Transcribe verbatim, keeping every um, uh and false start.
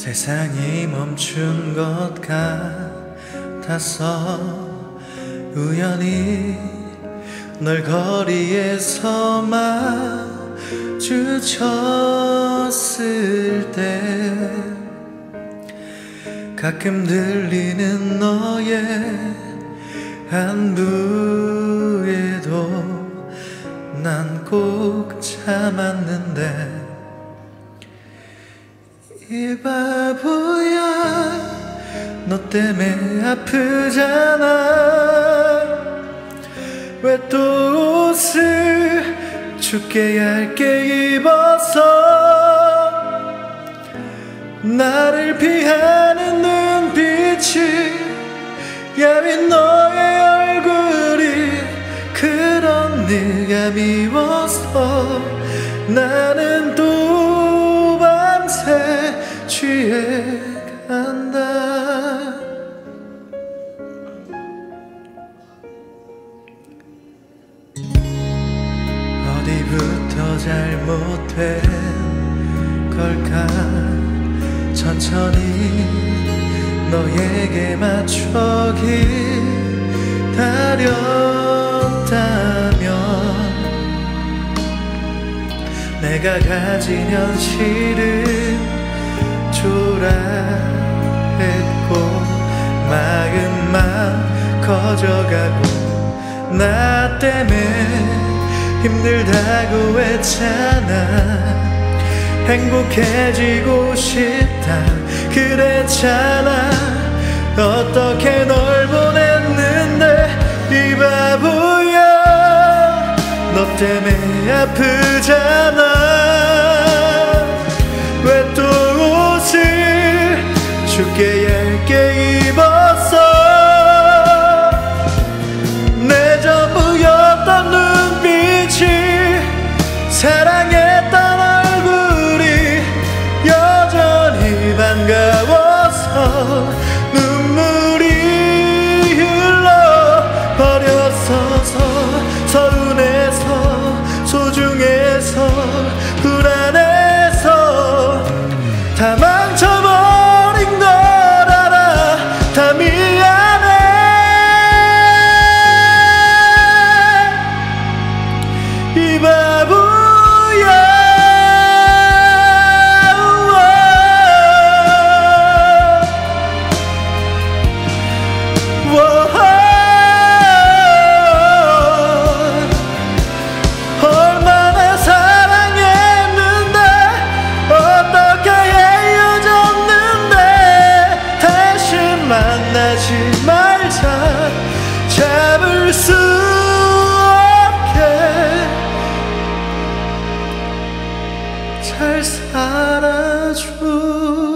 세상이 멈춘 것 같아서 우연히 널 거리에서 마주쳤을 때 가끔 들리는 너의 안부에도 난 꼭 참았는데 이 바보야 너 때문에 아프잖아. 왜 또 옷을 춥게 얇게 입어서 나를 피하는 눈빛이 야윈 너의 얼굴이 그런 네가 미워서 나는 또 밤새 취해 간다. 어디부터 잘못된 걸까. 천천히 너에게 맞춰 기다렸다면 내가 가진 현실은 초라했고 마음만 커져가고 나 때문에 힘들다고 했잖아. 행복해지고 싶다 그랬잖아. 어떻게 널 보냈는데 이 바보야 너 때문에 아프잖아. 왜 또 옷을 춥게 얇게 입었어. 내 전부였던 눈빛이 사랑했던 얼굴이 여전히 반가워서 눈물이 흘러 버렸어서 서운해서 소중해서 불안해서 다 망쳐버린 걸 알아. 다 미안해. 이 바보야. 얼마나 사랑했는데 어떻게 헤어졌는데 다시 만나지 말자. 잡을 수 없게 잘 살아줘.